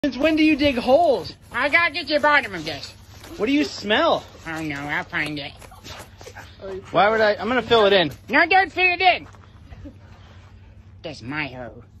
Since when do you dig holes? I gotta get to the bottom of this. What do you smell? Oh no, I'll find it. Why would I? I'm gonna fill it in. No, don't fill it in. That's my hoe.